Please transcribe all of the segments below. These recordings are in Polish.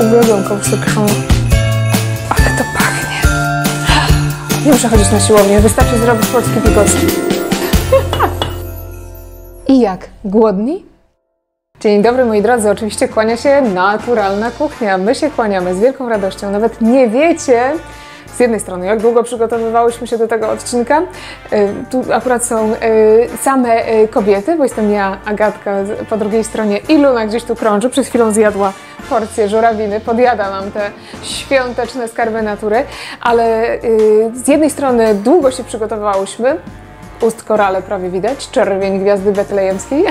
uwielbiam kapustę kiszoną. Ale to pachnie. Nie muszę chodzić na siłownię, wystarczy zrobić polski bigos. I jak? Głodni? Dzień dobry moi drodzy, oczywiście kłania się Naturalna Kuchnia. My się kłaniamy z wielką radością, nawet nie wiecie z jednej strony jak długo przygotowywałyśmy się do tego odcinka. Tu akurat są same kobiety, bo jestem ja, Agatka po drugiej stronie i Luna gdzieś tu krąży. Przed chwilą zjadła porcję żurawiny, podjada nam te świąteczne skarby natury, ale z jednej strony długo się przygotowywałyśmy, ust korale prawie widać, czerwień gwiazdy betlejemskiej,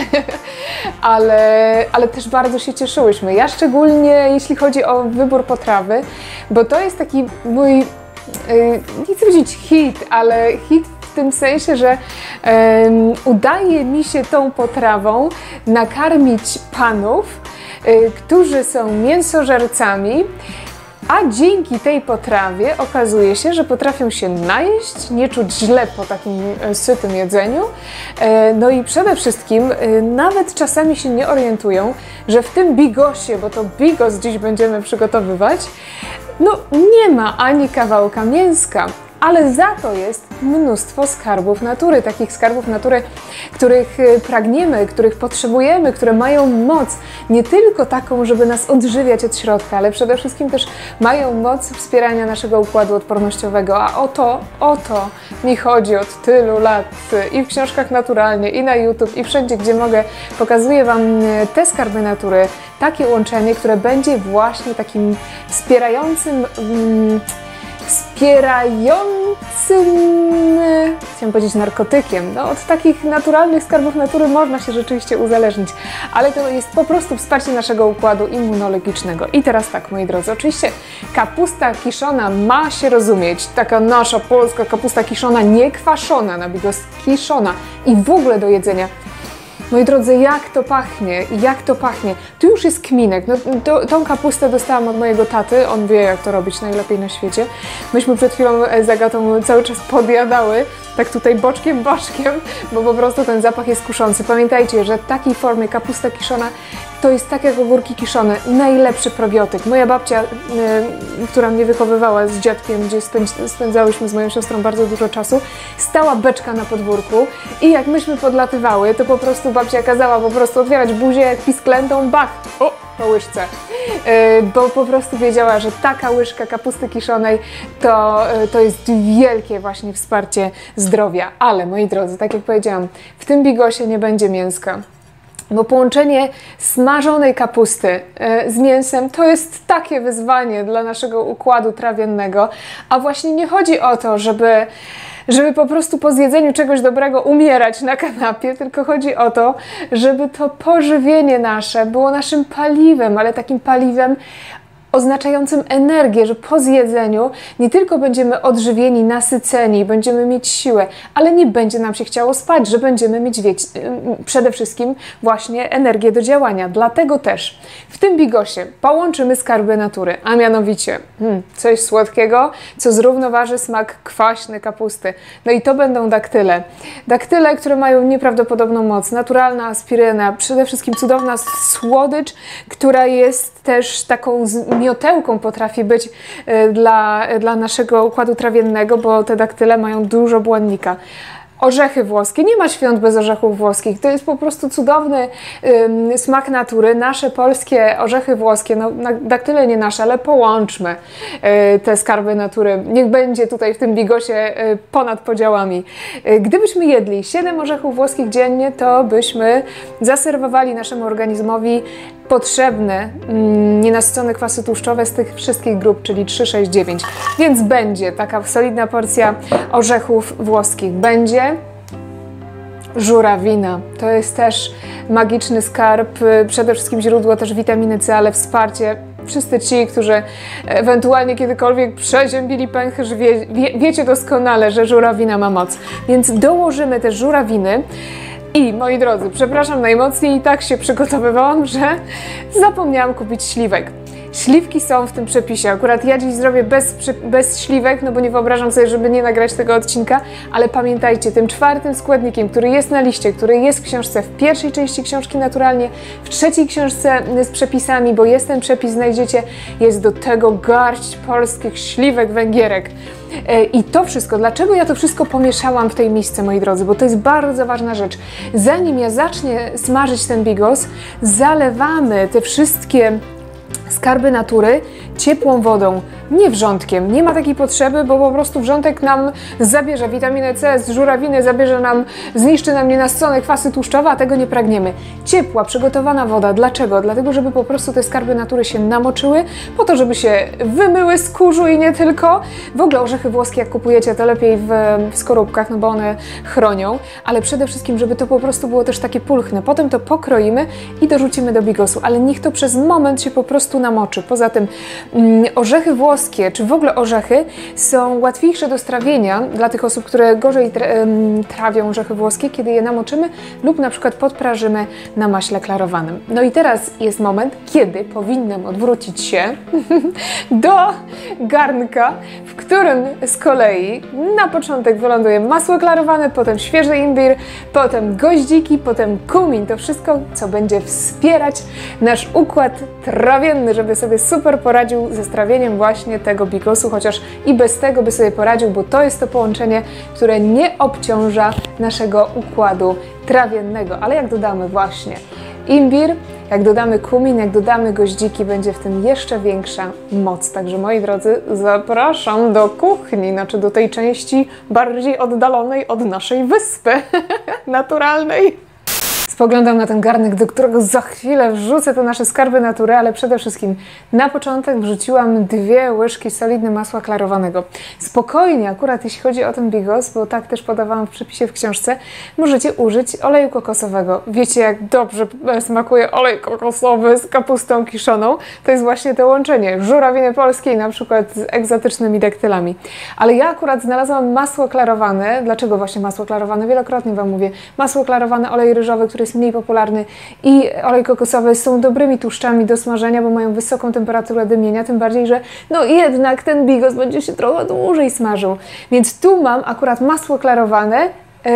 ale też bardzo się cieszyłyśmy. Ja szczególnie jeśli chodzi o wybór potrawy, bo to jest taki mój, nie chcę powiedzieć hit, ale hit w tym sensie, że udaje mi się tą potrawą nakarmić panów, którzy są mięsożercami, a dzięki tej potrawie okazuje się, że potrafią się najeść, nie czuć źle po takim sytym jedzeniu. No i przede wszystkim nawet czasami się nie orientują, że w tym bigosie, bo to bigos dziś będziemy przygotowywać, no nie ma ani kawałka mięska. Ale za to jest mnóstwo skarbów natury, takich skarbów natury, których pragniemy, których potrzebujemy, które mają moc nie tylko taką, żeby nas odżywiać od środka, ale przede wszystkim też mają moc wspierania naszego układu odpornościowego. A o to mi chodzi od tylu lat i w książkach naturalnie, i na YouTube, i wszędzie, gdzie mogę, pokazuję Wam te skarby natury, takie łączenie, które będzie właśnie takim wspierającym, chciałam powiedzieć narkotykiem. No, od takich naturalnych skarbów natury można się rzeczywiście uzależnić, ale to jest po prostu wsparcie naszego układu immunologicznego. I teraz tak, moi drodzy, oczywiście kapusta kiszona ma się rozumieć, taka nasza polska kapusta kiszona, nie kwaszona na bigos, kiszona i w ogóle do jedzenia. Moi drodzy, jak to pachnie, jak to pachnie. Tu już jest kminek. No, tą kapustę dostałam od mojego taty, on wie jak to robić najlepiej na świecie. Myśmy przed chwilą z Agatą cały czas podjadały, tak tutaj boczkiem, bo po prostu ten zapach jest kuszący. Pamiętajcie, że w takiej formie kapusta kiszona to jest tak jak ogórki kiszone, najlepszy probiotyk. Moja babcia, która mnie wychowywała z dziadkiem, gdzie spędzałyśmy z moją siostrą bardzo dużo czasu, stała beczka na podwórku i jak myśmy podlatywały, to po prostu babcia kazała po prostu otwierać buzię jak pisklętą, bach, o, po łyżce. Bo po prostu wiedziała, że taka łyżka kapusty kiszonej to jest wielkie właśnie wsparcie zdrowia. Ale moi drodzy, tak jak powiedziałam, w tym bigosie nie będzie mięska. Bo połączenie smażonej kapusty z mięsem to jest takie wyzwanie dla naszego układu trawiennego, a właśnie nie chodzi o to, żeby po prostu po zjedzeniu czegoś dobrego umierać na kanapie, tylko chodzi o to, żeby to pożywienie nasze było naszym paliwem, ale takim paliwem oznaczającym energię, że po zjedzeniu nie tylko będziemy odżywieni, nasyceni, będziemy mieć siłę, ale nie będzie nam się chciało spać, że będziemy mieć przede wszystkim właśnie energię do działania. Dlatego też w tym bigosie połączymy skarby natury, a mianowicie coś słodkiego, co zrównoważy smak kwaśny kapusty. No i to będą daktyle. Daktyle, które mają nieprawdopodobną moc, naturalna aspiryna, przede wszystkim cudowna słodycz, która jest też taką miotełką potrafi być dla naszego układu trawiennego, bo te daktyle mają dużo błonnika. Orzechy włoskie. Nie ma świąt bez orzechów włoskich. To jest po prostu cudowny smak natury. Nasze polskie orzechy włoskie, no daktyle nie nasze, ale połączmy te skarby natury. Niech będzie tutaj w tym bigosie ponad podziałami. Gdybyśmy jedli 7 orzechów włoskich dziennie, to byśmy zaserwowali naszemu organizmowi potrzebne nienasycone kwasy tłuszczowe z tych wszystkich grup, czyli 3, 6, 9. Więc będzie taka solidna porcja orzechów włoskich. Będzie żurawina. To jest też magiczny skarb, przede wszystkim źródło też witaminy C, ale wsparcie. Wszyscy ci, którzy ewentualnie kiedykolwiek przeziębili pęcherz, wiecie doskonale, że żurawina ma moc. Więc dołożymy też żurawiny. I moi drodzy, przepraszam najmocniej, i tak się przygotowywałam, że zapomniałam kupić śliwek. Śliwki są w tym przepisie. Akurat ja dziś zrobię bez śliwek, no bo nie wyobrażam sobie, żeby nie nagrać tego odcinka, ale pamiętajcie, tym czwartym składnikiem, który jest na liście, który jest w książce, w pierwszej części książki naturalnie, w trzeciej książce z przepisami, bo jest ten przepis, znajdziecie, jest do tego garść polskich śliwek węgierek. I to wszystko, dlaczego ja to wszystko pomieszałam w tej misce, moi drodzy, bo to jest bardzo ważna rzecz. Zanim ja zacznę smażyć ten bigos, zalewamy te wszystkie skarby natury ciepłą wodą, nie wrzątkiem. Nie ma takiej potrzeby, bo po prostu wrzątek nam zabierze witaminę C z żurawiny, zniszczy nam nienasycone kwasy tłuszczowe, a tego nie pragniemy. Ciepła, przygotowana woda. Dlaczego? Dlatego, żeby po prostu te skarby natury się namoczyły, po to, żeby się wymyły z kurzu i nie tylko. W ogóle orzechy włoskie, jak kupujecie, to lepiej w skorupkach, no bo one chronią, ale przede wszystkim, żeby to po prostu było też takie pulchne. Potem to pokroimy i dorzucimy do bigosu, ale niech to przez moment się po prostu namoczy. Poza tym orzechy włoskie, czy w ogóle orzechy są łatwiejsze do strawienia dla tych osób, które gorzej trawią orzechy włoskie, kiedy je namoczymy lub na przykład podprażymy na maśle klarowanym. No i teraz jest moment, kiedy powinnam odwrócić się do garnka, w którym z kolei na początek wyląduje masło klarowane, potem świeży imbir, potem goździki, potem kumin. To wszystko, co będzie wspierać nasz układ trawienny, żeby sobie super poradził ze strawieniem właśnie tego bigosu, chociaż i bez tego by sobie poradził, bo to jest to połączenie, które nie obciąża naszego układu trawiennego. Ale jak dodamy właśnie imbir, jak dodamy kumin, jak dodamy goździki, będzie w tym jeszcze większa moc. Także moi drodzy, zapraszam do kuchni, znaczy do tej części bardziej oddalonej od naszej wyspy naturalnej. Spoglądam na ten garnek, do którego za chwilę wrzucę te nasze skarby natury, ale przede wszystkim na początek wrzuciłam 2 łyżki solidnego masła klarowanego. Spokojnie, akurat jeśli chodzi o ten bigos, bo tak też podawałam w przepisie w książce, możecie użyć oleju kokosowego. Wiecie, jak dobrze smakuje olej kokosowy z kapustą kiszoną? To jest właśnie to łączenie żurawiny polskiej na przykład z egzotycznymi daktylami. Ale ja akurat znalazłam masło klarowane. Dlaczego właśnie masło klarowane? Wielokrotnie Wam mówię. Masło klarowane, olej ryżowy, który jest mniej popularny, i olej kokosowy są dobrymi tłuszczami do smażenia, bo mają wysoką temperaturę dymienia, tym bardziej, że no jednak ten bigos będzie się trochę dłużej smażył. Więc tu mam akurat masło klarowane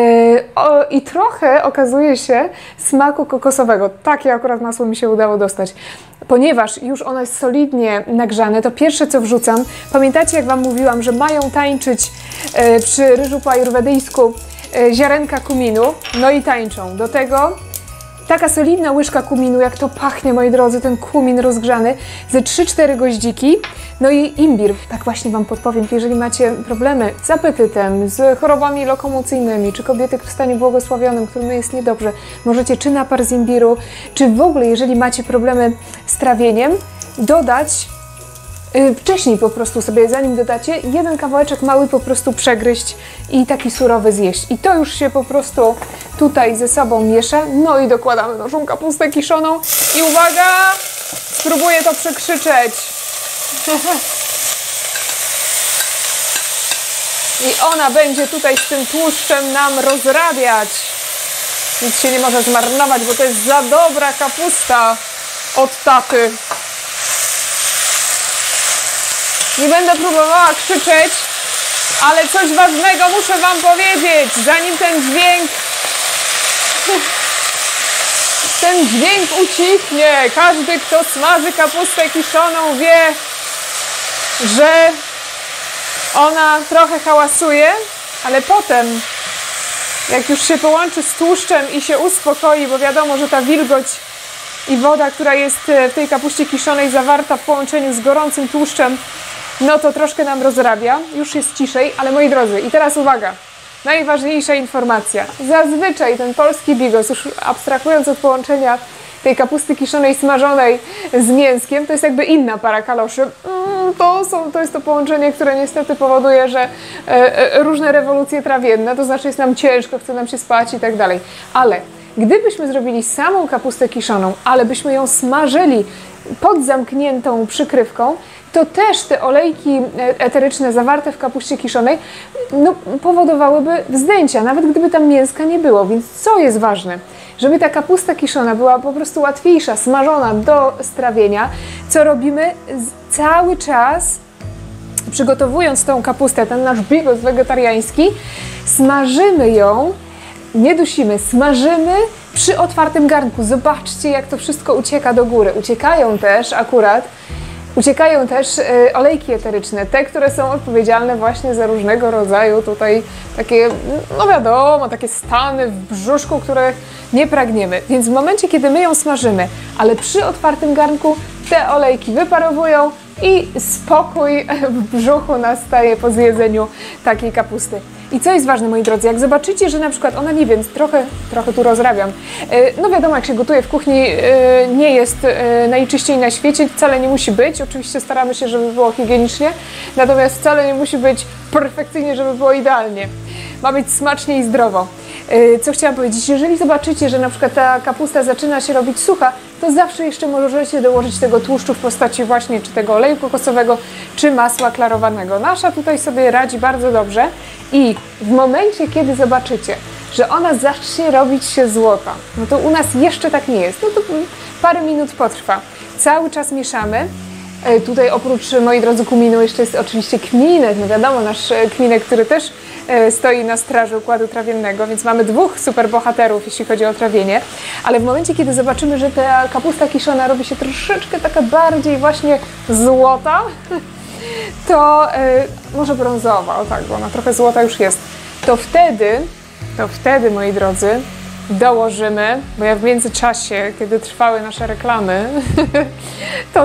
i trochę okazuje się smaku kokosowego. Takie akurat masło mi się udało dostać. Ponieważ już ono jest solidnie nagrzane, to pierwsze co wrzucam, pamiętacie jak Wam mówiłam, że mają tańczyć przy ryżu po ajurwedyjsku ziarenka kuminu, no i tańczą. Do tego taka solidna łyżka kuminu, jak to pachnie, moi drodzy, ten kumin rozgrzany, ze 3-4 goździki, no i imbir. Tak właśnie Wam podpowiem, jeżeli macie problemy z apetytem, z chorobami lokomocyjnymi, czy kobiety w stanie błogosławionym, którym jest niedobrze, możecie czy napar z imbiru, czy w ogóle, jeżeli macie problemy z trawieniem, dodać wcześniej po prostu sobie, zanim dodacie, 1 kawałeczek mały po prostu przegryźć i taki surowy zjeść. I to już się po prostu tutaj ze sobą miesza. No i dokładamy naszą kapustę kiszoną i uwaga, spróbuję to przekrzyczeć. I ona będzie tutaj z tym tłuszczem nam rozrabiać. Nic się nie może zmarnować, bo to jest za dobra kapusta od taty. Nie będę próbowała krzyczeć, ale coś ważnego muszę Wam powiedzieć, zanim ten dźwięk ucichnie. Każdy, kto smaży kapustę kiszoną, wie, że ona trochę hałasuje, ale potem, jak już się połączy z tłuszczem i się uspokoi, bo wiadomo, że ta wilgoć i woda, która jest w tej kapuście kiszonej zawarta w połączeniu z gorącym tłuszczem, no to troszkę nam rozrabia, już jest ciszej, ale moi drodzy, i teraz uwaga, najważniejsza informacja. Zazwyczaj ten polski bigos, już abstrahując od połączenia tej kapusty kiszonej smażonej z mięskiem, to jest jakby inna para kaloszy. To jest to połączenie, które niestety powoduje, że różne rewolucje trawienne, to znaczy jest nam ciężko, chce nam się spać i tak dalej. Ale gdybyśmy zrobili samą kapustę kiszoną, ale byśmy ją smażyli pod zamkniętą przykrywką, to też te olejki eteryczne zawarte w kapuście kiszonej powodowałyby wzdęcia, nawet gdyby tam mięska nie było. Więc co jest ważne? żeby ta kapusta kiszona była po prostu łatwiejsza, smażona do strawienia, co robimy cały czas, przygotowując tą kapustę, ten nasz bigos wegetariański, smażymy ją, nie dusimy, smażymy przy otwartym garnku. Zobaczcie, jak to wszystko ucieka do góry. Uciekają też olejki eteryczne, te, które są odpowiedzialne właśnie za różnego rodzaju tutaj takie, no wiadomo, takie stany w brzuszku, których nie pragniemy. Więc w momencie, kiedy my ją smażymy, ale przy otwartym garnku, te olejki wyparowują i spokój w brzuchu nastaje po zjedzeniu takiej kapusty. I co jest ważne, moi drodzy, jak zobaczycie, że na przykład ona, nie wiem, trochę tu rozrabiam, no wiadomo, jak się gotuje w kuchni, nie jest najczyściej na świecie, wcale nie musi być, oczywiście staramy się, żeby było higienicznie, natomiast wcale nie musi być perfekcyjnie, żeby było idealnie. Ma być smacznie i zdrowo. Co chciałam powiedzieć, jeżeli zobaczycie, że na przykład ta kapusta zaczyna się robić sucha, to zawsze jeszcze możecie dołożyć tego tłuszczu w postaci właśnie czy tego oleju kokosowego, czy masła klarowanego. Nasza tutaj sobie radzi bardzo dobrze i w momencie, kiedy zobaczycie, że ona zacznie robić się złota, no to u nas jeszcze tak nie jest, no to parę minut potrwa. Cały czas mieszamy. Tutaj oprócz, moi drodzy, kuminu jeszcze jest oczywiście kminek, no wiadomo, nasz kminek, który też stoi na straży układu trawiennego, więc mamy dwóch superbohaterów, jeśli chodzi o trawienie, ale w momencie, kiedy zobaczymy, że ta kapusta kiszona robi się troszeczkę taka bardziej właśnie złota, to może brązowa, o tak, bo ona trochę złota już jest, to wtedy, moi drodzy, dołożymy, bo ja w międzyczasie, kiedy trwały nasze reklamy, to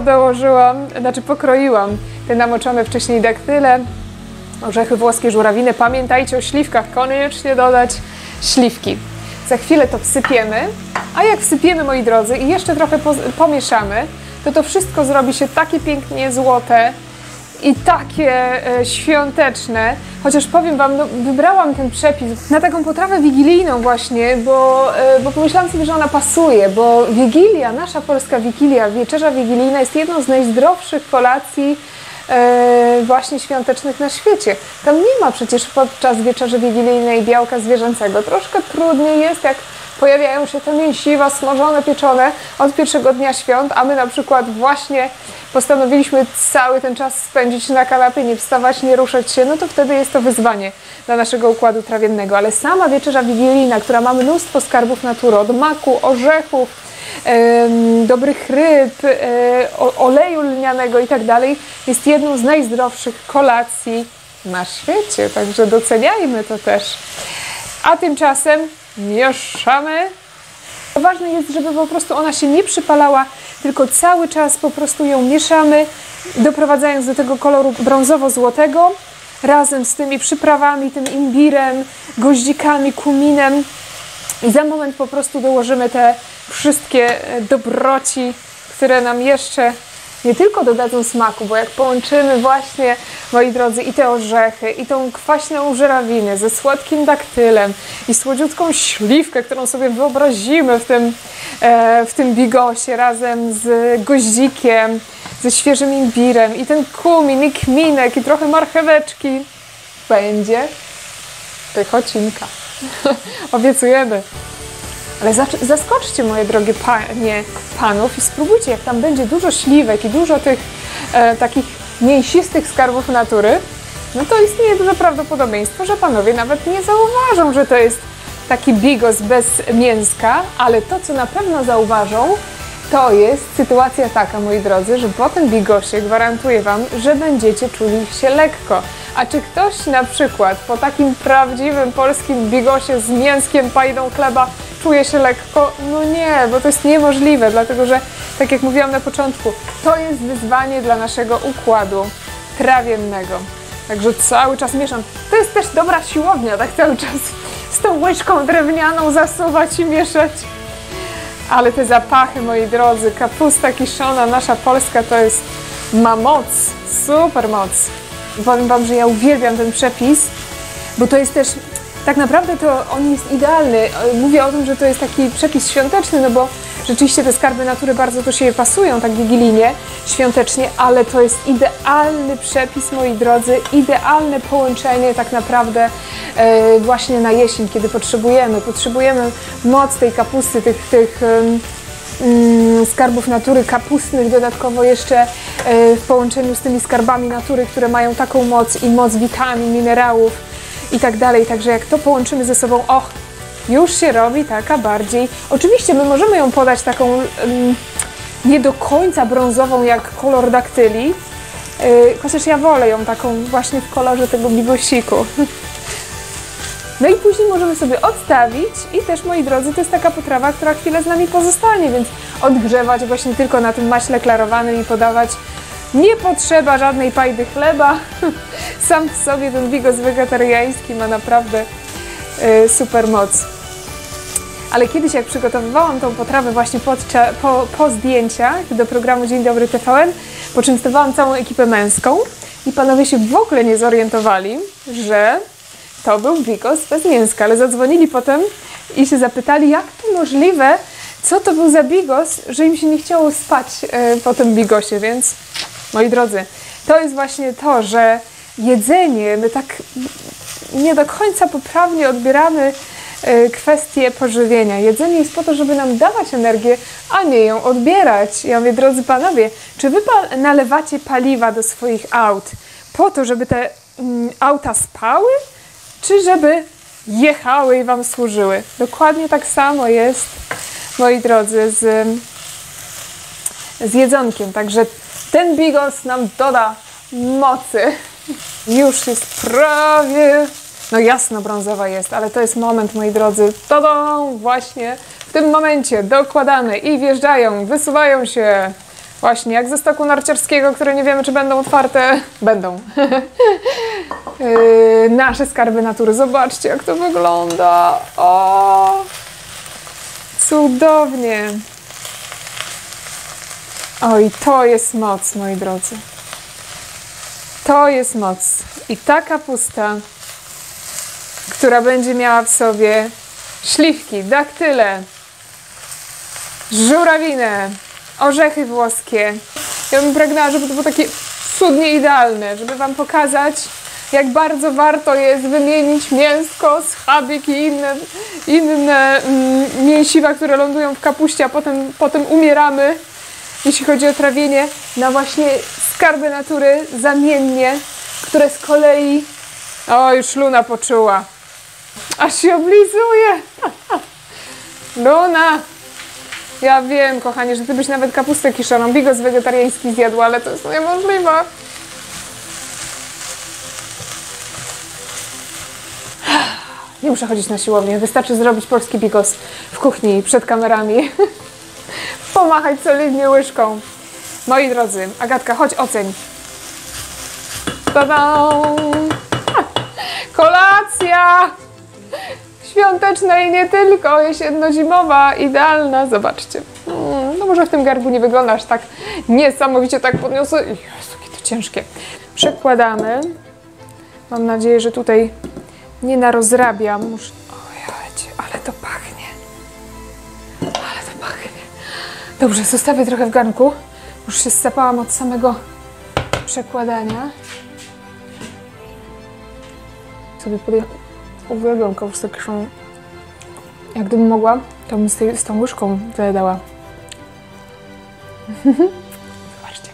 pokroiłam te namoczone wcześniej daktyle, orzechy włoskie, żurawiny. Pamiętajcie o śliwkach, koniecznie dodać śliwki. Za chwilę to wsypiemy, a jak wsypiemy, moi drodzy, i jeszcze trochę pomieszamy, to wszystko zrobi się takie pięknie złote i takie świąteczne. Chociaż powiem Wam, no, wybrałam ten przepis na taką potrawę wigilijną właśnie, bo pomyślałam sobie, że ona pasuje, bo Wigilia, nasza polska Wigilia, wieczerza wigilijna jest jedną z najzdrowszych kolacji właśnie świątecznych na świecie. Tam nie ma przecież podczas wieczerzy wigilijnej białka zwierzęcego. Troszkę trudniej jest, jak pojawiają się te mięsiwa, smażone, pieczone od pierwszego dnia świąt, a my na przykład właśnie postanowiliśmy cały ten czas spędzić na kanapie, nie wstawać, nie ruszać się, no to wtedy jest to wyzwanie dla naszego układu trawiennego. Ale sama wieczerza wigilijna, która ma mnóstwo skarbów natury, od maku, orzechów, dobrych ryb, oleju lnianego i tak dalej, jest jedną z najzdrowszych kolacji na świecie, także doceniajmy to też. A tymczasem mieszamy. Ważne jest, żeby po prostu ona się nie przypalała, tylko cały czas po prostu ją mieszamy, doprowadzając do tego koloru brązowo-złotego, razem z tymi przyprawami, tym imbirem, goździkami, kuminem. I za moment po prostu dołożymy te wszystkie dobroci, które nam jeszcze nie tylko dodadzą smaku, bo jak połączymy właśnie, moi drodzy, i te orzechy, i tą kwaśną żurawinę ze słodkim daktylem i słodziutką śliwkę, którą sobie wyobrazimy w tym bigosie razem z goździkiem, ze świeżym imbirem i ten kumin, i kminek, i trochę marcheweczki, będzie pychocinka. Obiecujemy. Ale zaskoczcie, moje drogie panie, panów, i spróbujcie, jak tam będzie dużo śliwek i dużo tych takich mięsistych skarbów natury, no to istnieje duże prawdopodobieństwo, że panowie nawet nie zauważą, że to jest taki bigos bez mięska, ale to, co na pewno zauważą, to jest sytuacja taka, moi drodzy, że po tym bigosie gwarantuję Wam, że będziecie czuli się lekko. A czy ktoś na przykład po takim prawdziwym polskim bigosie z mięskiem, pajdą chleba czuje się lekko? No nie, bo to jest niemożliwe, dlatego że, tak jak mówiłam na początku, to jest wyzwanie dla naszego układu trawiennego. Także cały czas mieszam. To jest też dobra siłownia, tak cały czas z tą łyżką drewnianą zasuwać i mieszać. Ale te zapachy, moi drodzy, kapusta kiszona, nasza polska, ma moc, super moc. Powiem Wam, że ja uwielbiam ten przepis, bo to jest też Tak naprawdę to on jest idealny. Mówię o tym, że to jest taki przepis świąteczny, no bo rzeczywiście te skarby natury bardzo do siebie pasują, tak wigilijnie, świątecznie, ale to jest idealny przepis, moi drodzy, idealne połączenie tak naprawdę właśnie na jesień, kiedy potrzebujemy moc tej kapusty, tych skarbów natury kapustnych, dodatkowo jeszcze w połączeniu z tymi skarbami natury, które mają taką moc i moc witamin, minerałów i tak dalej. Także jak to połączymy ze sobą, już się robi taka bardziej... Oczywiście my możemy ją podać taką nie do końca brązową jak kolor daktyli, chociaż ja wolę ją taką właśnie w kolorze tego bigosiku. No i później możemy sobie odstawić i też, moi drodzy, to jest taka potrawa, która chwilę z nami pozostanie, więc odgrzewać właśnie tylko na tym maśle klarowanym i podawać. Nie potrzeba żadnej pajdy chleba. Sam w sobie ten bigos wegetariański ma naprawdę super moc. Ale kiedyś, jak przygotowywałam tą potrawę właśnie po zdjęciach do programu Dzień Dobry TVN, poczęstowałam całą ekipę męską i panowie się w ogóle nie zorientowali, że to był bigos bez mięska, ale zadzwonili potem i się zapytali, jak to możliwe, co to był za bigos, że im się nie chciało spać po tym bigosie, więc moi drodzy, to jest właśnie to, że jedzenie, my tak nie do końca poprawnie odbieramy kwestię pożywienia. Jedzenie jest po to, żeby nam dawać energię, a nie ją odbierać. Ja mówię, drodzy panowie, czy wy nalewacie paliwa do swoich aut po to, żeby te auta spały, czy żeby jechały i wam służyły? Dokładnie tak samo jest, moi drodzy, z jedzonkiem. Także ten bigos nam doda mocy. Już jest prawie... No jasno brązowa jest, ale to jest moment, moi drodzy. Todą! Właśnie w tym momencie dokładamy i wjeżdżają, wysuwają się. Właśnie jak ze stoku narciarskiego, które nie wiemy, czy będą otwarte. Będą. Nasze skarby natury. Zobaczcie, jak to wygląda. O! Cudownie. Oj, to jest moc, moi drodzy. To jest moc. I ta kapusta, która będzie miała w sobie śliwki, daktyle, żurawinę, orzechy włoskie. Ja bym pragnęła, żeby to było takie cudnie idealne, żeby wam pokazać, jak bardzo warto jest wymienić mięsko, schabik i inne mięsiwa, które lądują w kapuście, a potem umieramy, jeśli chodzi o trawienie, na właśnie skarby natury zamiennie, które z kolei... O, już Luna poczuła. Aż się oblizuje. Luna! Ja wiem, kochanie, że ty byś nawet kapustę kiszoną, bigos wegetariański zjadła, ale to jest niemożliwe. Nie muszę chodzić na siłownię, wystarczy zrobić polski bigos w kuchni, przed kamerami. Pomachać solidnie łyżką. Moi drodzy, Agatka, chodź oceń. Tada! Kolacja! Świąteczna i nie tylko, jesienno-zimowa, idealna. Zobaczcie. No może w tym gargu nie wygląda aż tak niesamowicie, tak podniosę. Jezu, jakie to ciężkie. Przekładamy. Mam nadzieję, że tutaj nie narozrabiam. Ojejcie, ale to pachnie. Ale to pachnie. Dobrze, zostawię trochę w garnku. Już się zsapałam od samego przekładania. Sobie uwielbiam kapustę kiszoną. Jak gdybym mogła, to bym z tą łyżką dała. Zobaczcie.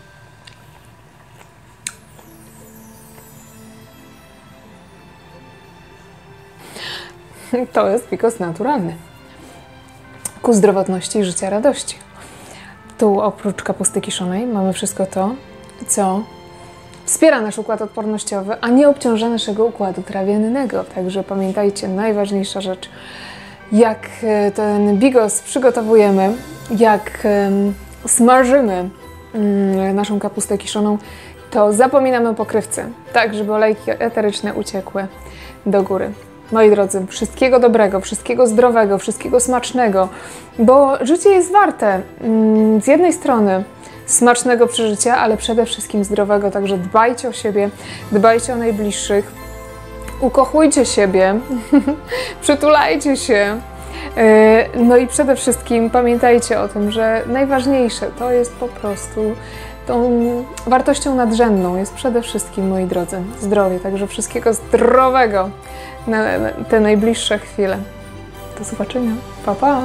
To jest bigos naturalny. Ku zdrowotności i życia radości. Tu oprócz kapusty kiszonej mamy wszystko to, co wspiera nasz układ odpornościowy, a nie obciąża naszego układu trawiennego. Także pamiętajcie, najważniejsza rzecz, jak ten bigos przygotowujemy, jak smażymy naszą kapustę kiszoną, to zapominamy o pokrywce, tak żeby olejki eteryczne uciekły do góry. Moi drodzy, wszystkiego dobrego, wszystkiego zdrowego, wszystkiego smacznego, bo życie jest warte z jednej strony smacznego przeżycia, ale przede wszystkim zdrowego, także dbajcie o siebie, dbajcie o najbliższych, Ukochujcie siebie, przytulajcie się. No i przede wszystkim pamiętajcie o tym, że najważniejsze to jest po prostu tą wartością nadrzędną jest przede wszystkim, moi drodzy, zdrowie. Także wszystkiego zdrowego na te najbliższe chwile. Do zobaczenia. Pa, pa.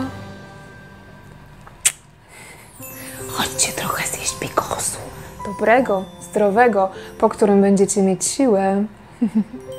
Chodźcie trochę zjeść bikosu. Dobrego, zdrowego, po którym będziecie mieć siłę.